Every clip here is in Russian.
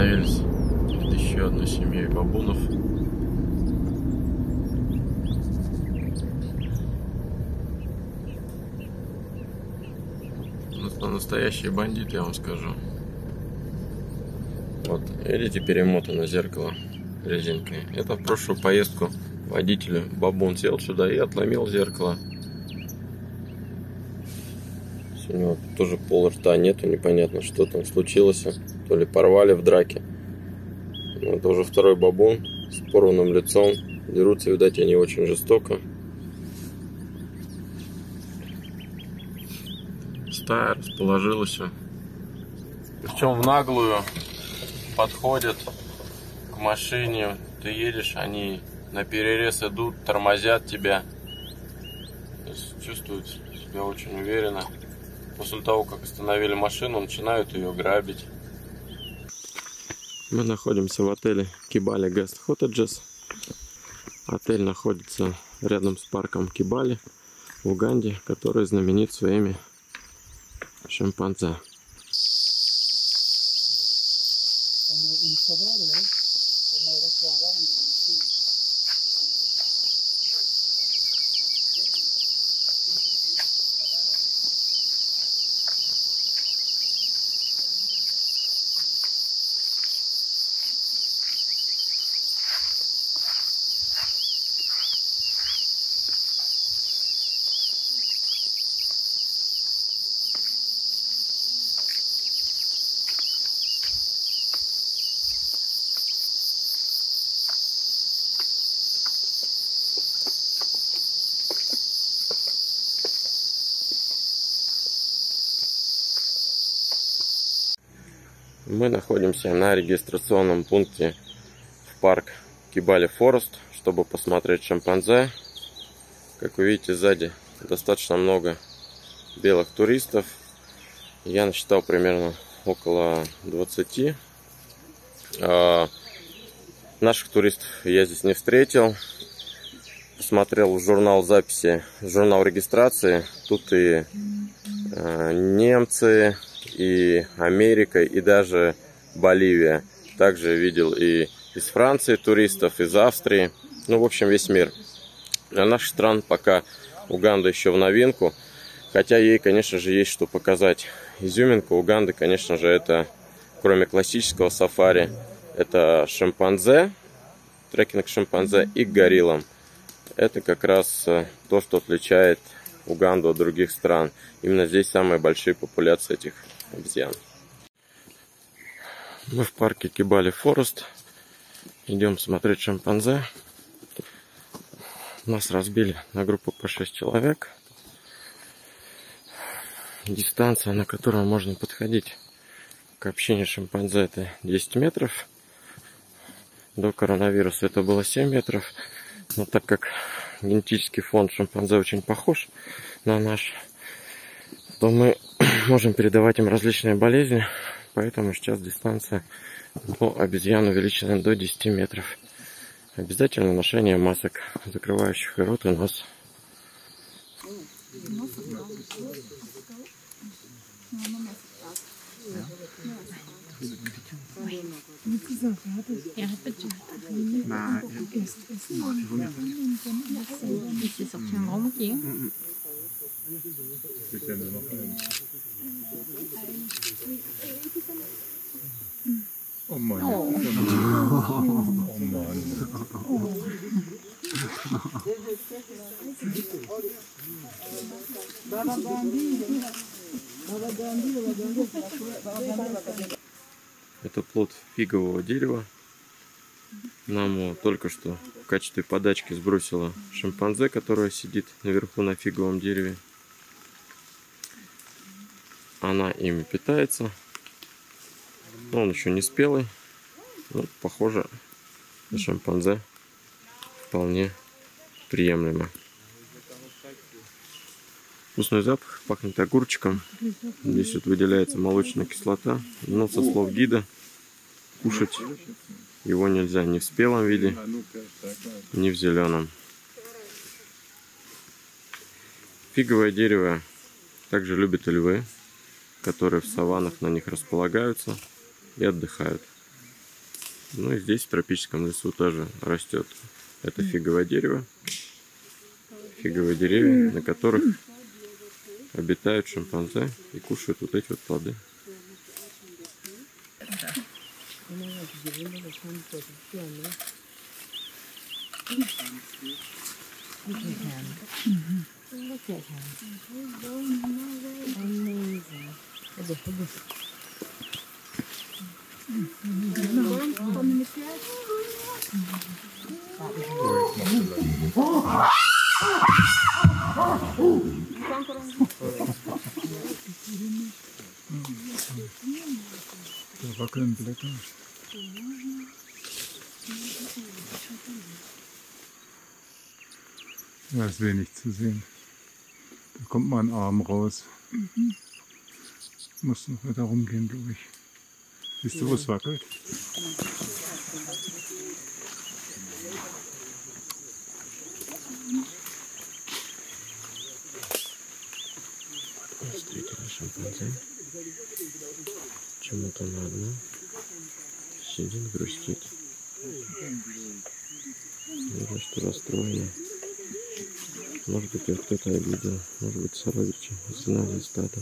остановились перед еще одной семьей бабунов. Настоящие бандиты, я вам скажу. Вот, видите, перемотано зеркало резинкой. Это в прошлую поездку водителю бабун сел сюда и отломил зеркало. У него тоже пол рта нету, непонятно, что там случилось. То ли порвали в драке. Это уже второй бабун с порванным лицом. Дерутся, видать, они очень жестоко. Стая расположилась. Причем в наглую подходят к машине. Ты едешь, они на перерез идут, тормозят тебя. То есть чувствуют себя очень уверенно. После того, как остановили машину, начинают ее грабить. Мы находимся в отеле Кибали Guest Cottages. Отель находится рядом с парком Кибали в Уганде, который знаменит своими шимпанзе. Мы находимся на регистрационном пункте в парк Кибали Форест, чтобы посмотреть шимпанзе. Как вы видите, сзади достаточно много белых туристов. Я насчитал примерно около 20. Наших туристов я здесь не встретил. Посмотрел в журнал записи, журнал регистрации. Тут и немцы, и Америка, и даже Боливия. Также видел и из Франции туристов, из Австрии. Ну, в общем, весь мир. Для наших стран пока Уганда еще в новинку. Хотя ей, конечно же, есть что показать. Изюминка Уганды, конечно же, это, кроме классического сафари, это шимпанзе, трекинг шимпанзе и гориллам. Это как раз то, что отличает Уганду от других стран. Именно здесь самые большие популяции этих обезьян. Мы в парке Кибали Форест. Идем смотреть шимпанзе. Нас разбили на группу по 6 человек. Дистанция, на которую можно подходить к общению шимпанзе, это 10 метров. До коронавируса это было 7 метров. Но так как генетический фонд шимпанзе очень похож на наш, то мы можем передавать им различные болезни. Поэтому сейчас дистанция до обезьян увеличена до 10 метров. Обязательно ношение масок, закрывающих и рот, и нос. Oh Mann. Oh Mann. Это плод фигового дерева. Нам его только что в качестве подачки сбросила шимпанзе, которая сидит наверху на фиговом дереве. Она ими питается. Но он еще не спелый. Но, похоже, на шимпанзе вполне приемлемо. Вкусный запах, пахнет огурчиком. Здесь вот выделяется молочная кислота. Но со слов гида, кушать его нельзя ни в спелом виде, ни в зеленом. Фиговое дерево также любят и львы, которые в саваннах на них располагаются и отдыхают. Ну и здесь в тропическом лесу тоже растет это фиговое дерево. Фиговые деревья, на которых обитают шимпанзе и кушают вот эти вот плоды. Da wackeln Blätter. Da ist wenig zu sehen. Da kommt mal ein Arm raus. Muss noch weiter rumgehen, glaube ich. Siehst du, wo es wackelt? Встретили шимпанзе. Почему-то на одну сидит, грустит. Видно, что расстроена. Может быть, ее кто-то обидел. Может быть, сородичи знали стадо.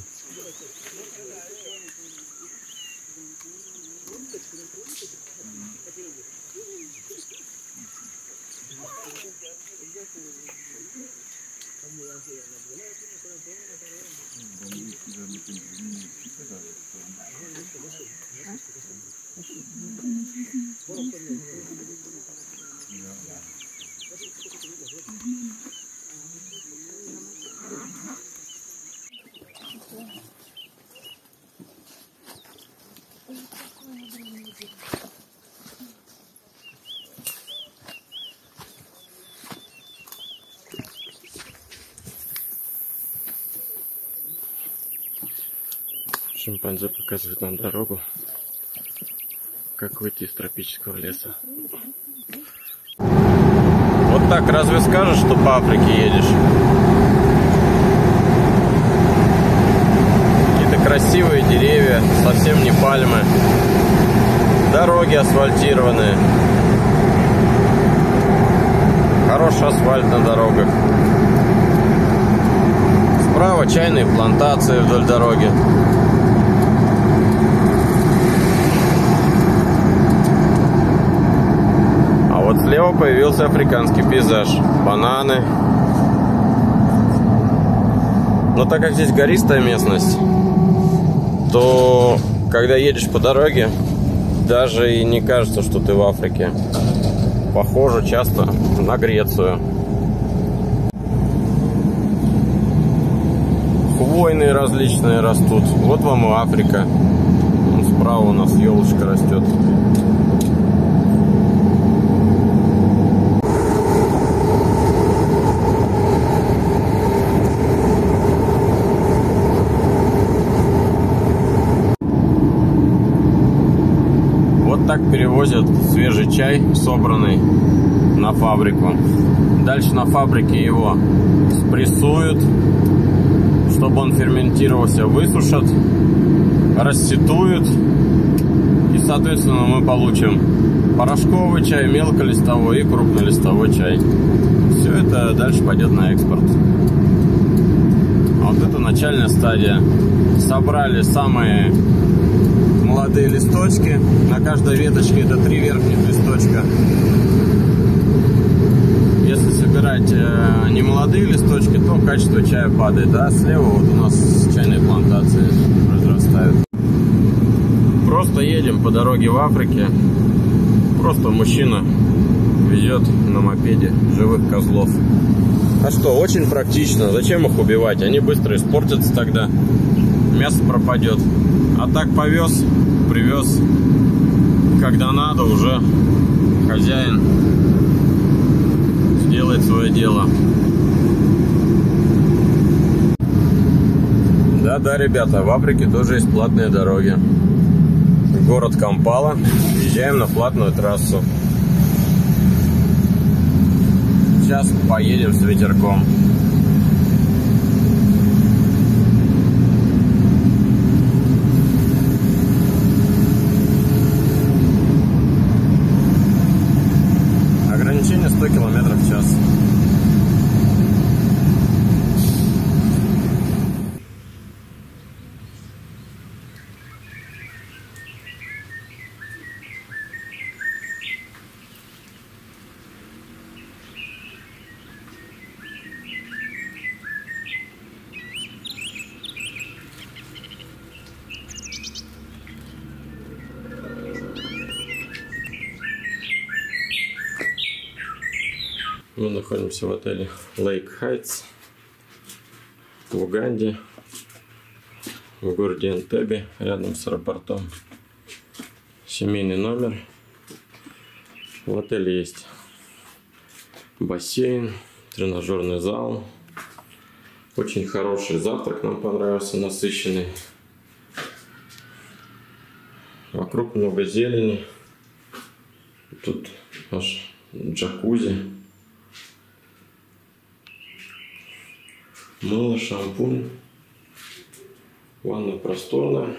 Шимпанзе показывает нам дорогу, как выйти из тропического леса. Вот так, разве скажешь, что по Африке едешь? Какие-то красивые деревья, совсем не пальмы. Дороги асфальтированные. Хороший асфальт на дорогах. Справа чайные плантации вдоль дороги. Слева появился африканский пейзаж. Бананы. Но так как здесь гористая местность, то когда едешь по дороге, даже и не кажется, что ты в Африке. Похоже часто на Грецию. Хвойные различные растут. Вот вам и Африка. Вон справа у нас елочка растет. Так перевозят свежий чай, собранный на фабрику. Дальше на фабрике его спрессуют, чтобы он ферментировался, высушат, расситуют. И, соответственно, мы получим порошковый чай, мелколистовой и крупнолистовой чай. Все это дальше пойдет на экспорт. А вот это начальная стадия. Собрали самые молодые листочки. На каждой веточке это 3 верхних листочка. Если собирать не молодые листочки, то качество чая падает. А слева вот у нас чайные плантации разрастают. Просто едем по дороге в Африке. Просто мужчина везет на мопеде живых козлов. А что, очень практично. Зачем их убивать? Они быстро испортятся тогда. Мясо пропадет. А так повез, привез, когда надо, уже хозяин сделает свое дело. Да-да, ребята, в Африке тоже есть платные дороги. Город Кампала. Езжаем на платную трассу. Сейчас поедем с ветерком. Мы находимся в отеле Lake Heights в Уганде, в городе Энтебе, рядом с аэропортом. Семейный номер. В отеле есть бассейн, тренажерный зал. Очень хороший завтрак нам понравился, насыщенный. Вокруг много зелени. Тут аж джакузи. Мыло, шампунь. Ванна просторная.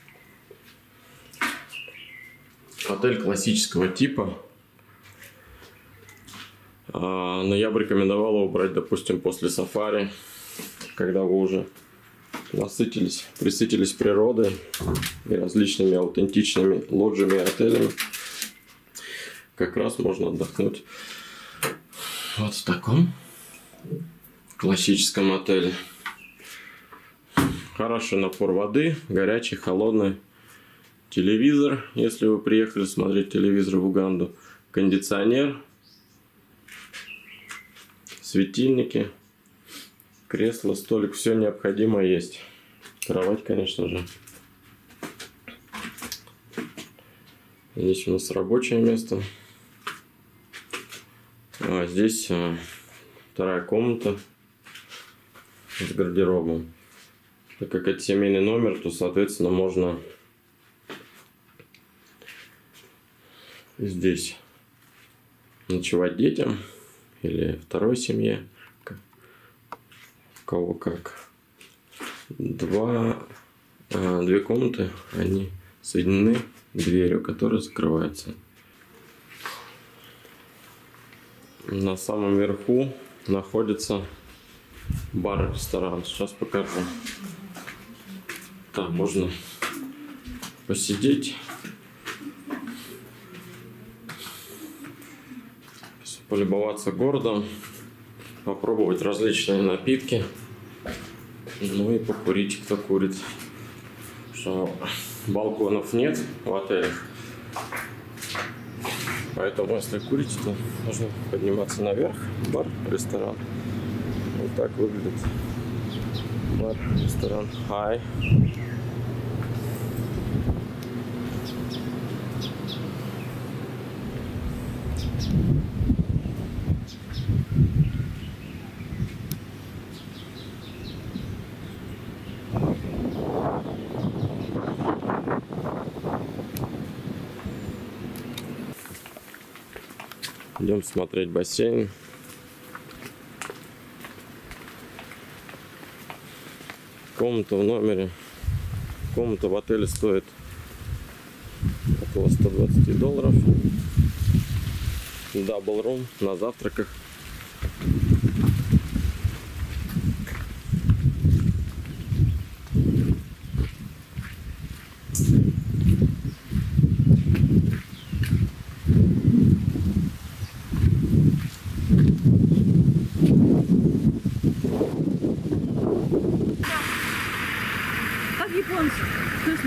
Отель классического типа. Но я бы рекомендовал его брать, допустим, после сафари, когда вы уже присытились природой и различными аутентичными лоджиями и отелями. Как раз можно отдохнуть вот в таком классическом отеле. Хороший напор воды, горячий, холодный. Телевизор, если вы приехали смотреть телевизор в Уганду. Кондиционер. Светильники. Кресло, столик. Все необходимое есть. Кровать, конечно же. Здесь у нас рабочее место. А здесь вторая комната с гардеробом. Так как это семейный номер, то, соответственно, можно здесь ночевать детям или второй семье. У кого как. Две комнаты, они соединены дверью, которая закрывается. На самом верху находится бар-ресторан. Сейчас покажу. Там можно посидеть, полюбоваться городом, попробовать различные напитки, ну и покурить, кто курит. Что балконов нет в отелях, поэтому если курить, то нужно подниматься наверх. Бар, ресторан. Вот так выглядит бар, ресторан. Hi. Идем смотреть бассейн. Комната в номере. Комната в отеле стоит около $120. Double room на завтраках. Как японцы. Вкусно.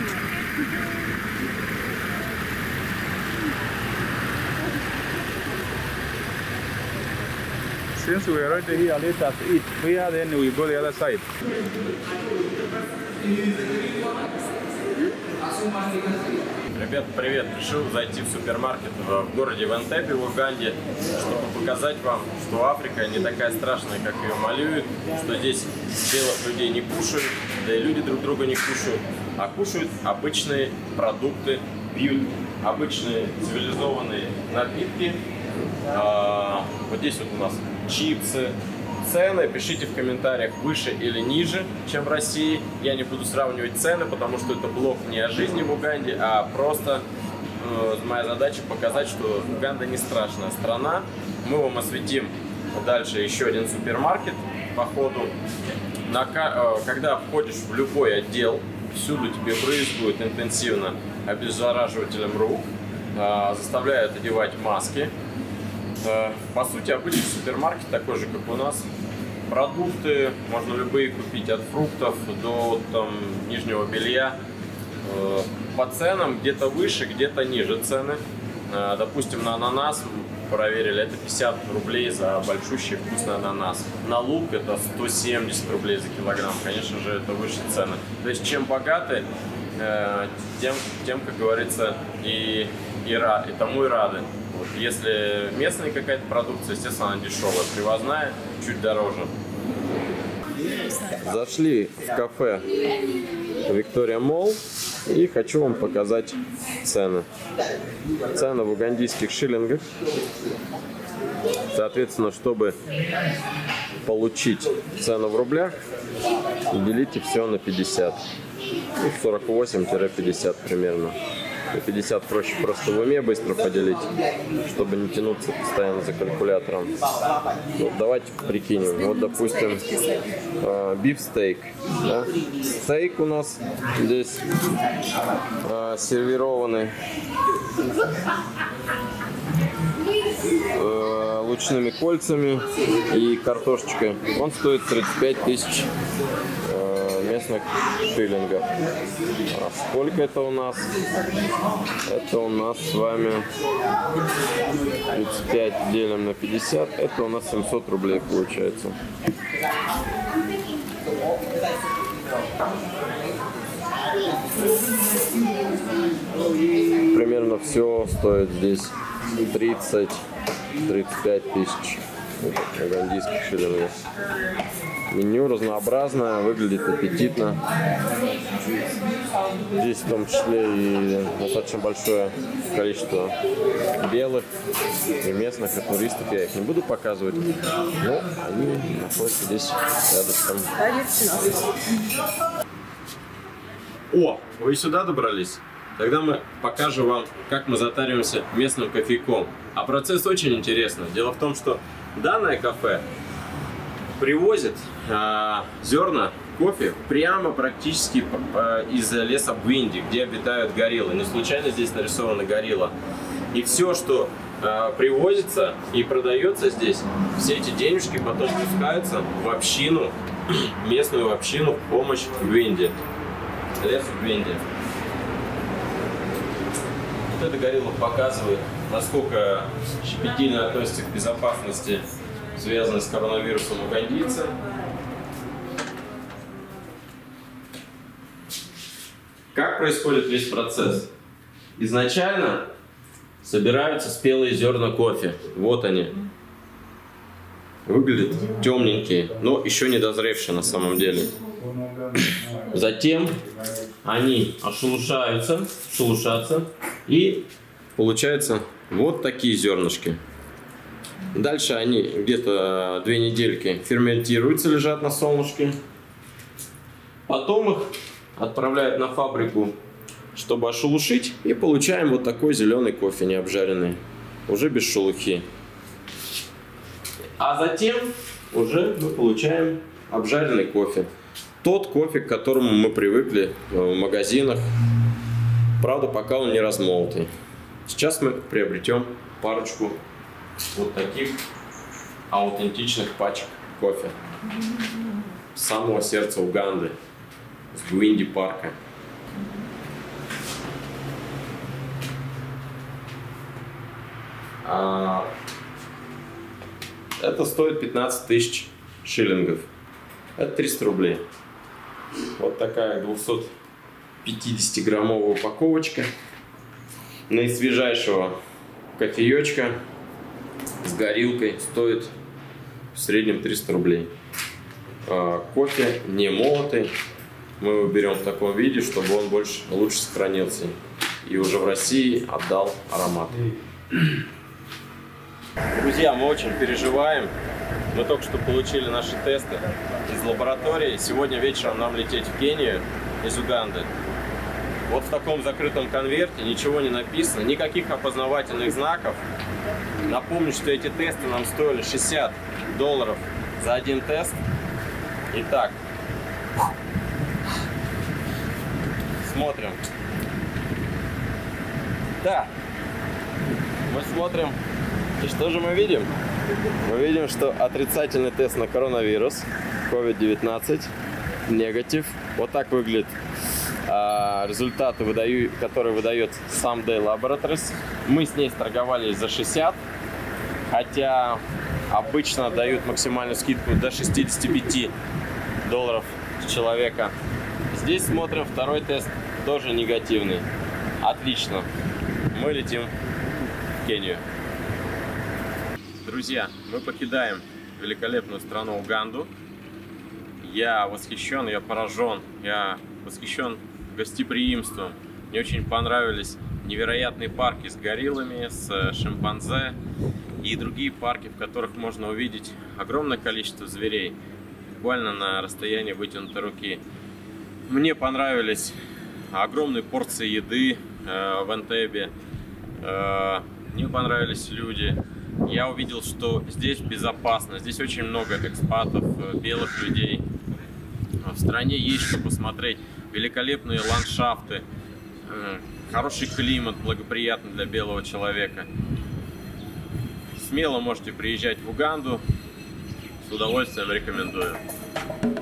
Since we are already here, let us eat here, then we go the other side. Ребят, привет! Решил зайти в супермаркет в городе Энтебе в Уганде, чтобы показать вам, что Африка не такая страшная, как ее малюют, что здесь белых людей не кушают, да и люди друг друга не кушают, а кушают обычные продукты, пьют обычные цивилизованные напитки. Вот здесь вот у нас чипсы. Цены пишите в комментариях, выше или ниже, чем в России. Я не буду сравнивать цены, потому что это блог не о жизни в Уганде, а просто моя задача показать, что Уганда не страшная страна. Мы вам осветим дальше еще один супермаркет по ходу. Когда входишь в любой отдел, всюду тебе брызгают интенсивно обеззараживателем рук, заставляют одевать маски. По сути, обычный супермаркет такой же, как у нас. Продукты можно любые купить, от фруктов до нижнего белья. По ценам где-то выше, где-то ниже цены. Допустим, на ананас проверили, это 50 рублей за большущий вкусный ананас. На лук это 170 рублей за килограмм. Конечно же, это выше цены. То есть, чем богаты, тем, как говорится, и тому и рады. Вот. Если местная какая-то продукция, естественно, она дешевая. Привозная чуть дороже. Зашли в кафе Виктория Молл и хочу вам показать цены. Цены в угандийских шиллингах. Соответственно, чтобы получить цену в рублях, делите все на 50. 48-50 примерно. И 50 проще просто в уме быстро поделить, чтобы не тянуться постоянно за калькулятором. Вот давайте прикинем. Вот, допустим, бифстейк. Да? Стейк у нас здесь сервированный лучными кольцами и картошечкой. Он стоит 35 тысяч местных шиллингов. А сколько это у нас? Это у нас с вами 35 делим на 50. Это у нас 700 рублей получается. Примерно все стоит здесь 30-35 тысяч угандийских шиллингов. Меню разнообразное, выглядит аппетитно. Здесь в том числе и достаточно большое количество белых и местных, и туристов. Я их не буду показывать, но они находятся здесь рядышком. О, вы сюда добрались? Тогда мы покажем вам, как мы затариваемся местным кофейком. А процесс очень интересный. Дело в том, что данное кафе привозит зерна кофе прямо практически из леса Бвинди, где обитают гориллы. Не случайно здесь нарисована горилла. И все, что привозится и продается здесь, все эти денежки потом пускаются в общину, местную общину в помощь Бвинди, лесу Бвинди. Вот эта горилла показывает, насколько щепетильно относится к безопасности, связанной с коронавирусом угандийцы. Как происходит весь процесс? Изначально собираются спелые зерна кофе. Вот они. Выглядят темненькие, но еще не дозревшие на самом деле. Затем они шелушатся, и получаются вот такие зернышки. Дальше они где-то 2 недельки ферментируются, лежат на солнышке. Потом их отправляют на фабрику, чтобы ошелушить, и получаем вот такой зеленый кофе необжаренный, уже без шелухи. А затем уже мы получаем обжаренный кофе. Тот кофе, к которому мы привыкли в магазинах. Правда, пока он не размолотый. Сейчас мы приобретем парочку вот таких аутентичных пачек кофе. С самого сердца Уганды. С Бвинди парка. Это стоит 15 тысяч шиллингов. Это 300 рублей. Вот такая 250-граммовая упаковочка наисвежайшего кофеечка с горилкой стоит в среднем 300 рублей. Кофе не молотый. Мы его берем в таком виде, чтобы он лучше сохранился. И уже в России отдал аромат. Друзья, мы очень переживаем. Мы только что получили наши тесты из лаборатории. Сегодня вечером нам лететь в Кению из Уганды. Вот в таком закрытом конверте ничего не написано, никаких опознавательных знаков. Напомню, что эти тесты нам стоили $60 за один тест. Итак, смотрим. Да, мы смотрим. И что же мы видим? Мы видим, что отрицательный тест на коронавирус, COVID-19, негатив. Вот так выглядит результаты, которые выдает Someday Laboratories. Мы с ней торговались за 60. Хотя обычно дают максимальную скидку до $65 с человека. Здесь смотрим второй тест, тоже негативный. Отлично. Мы летим в Кению. Друзья, мы покидаем великолепную страну Уганду. Я восхищен, я поражен, я восхищен гостеприимством. Мне очень понравились невероятные парки с гориллами, с шимпанзе и другие парки, в которых можно увидеть огромное количество зверей, буквально на расстоянии вытянутой руки. Мне понравились огромные порции еды в Энтебе, мне понравились люди. Я увидел, что здесь безопасно, здесь очень много экспатов, белых людей. В стране есть что посмотреть, великолепные ландшафты, хороший климат, благоприятный для белого человека. Смело можете приезжать в Уганду, с удовольствием рекомендую.